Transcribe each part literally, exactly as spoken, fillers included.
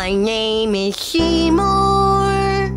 My name is Seymour,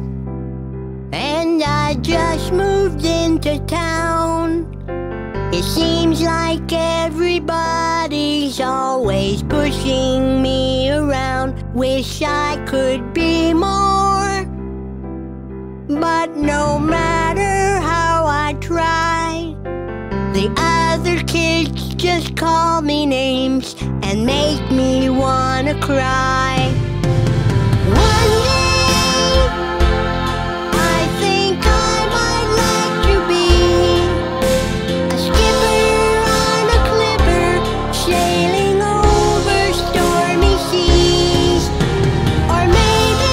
and I just moved into town. It seems like everybody's always pushing me around. Wish I could be more, but no matter how I try, the other kids just call me names and make me wanna cry. One day, I think I might like to be a skipper on a clipper, sailing over stormy seas. Or maybe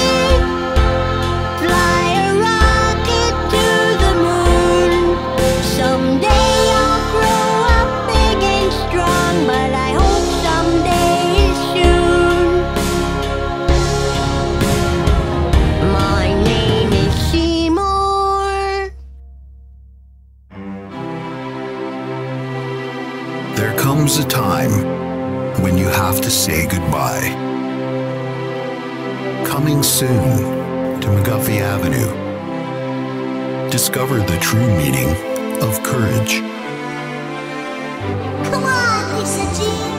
fly a rocket to the moon. Someday I'll grow up big and strong, but I hope someday is soon. My name is Seymour. There comes a time when you have to say goodbye. Coming soon to McGuffie Avenue. Discover the true meaning of courage. Come on, Lisa Jean.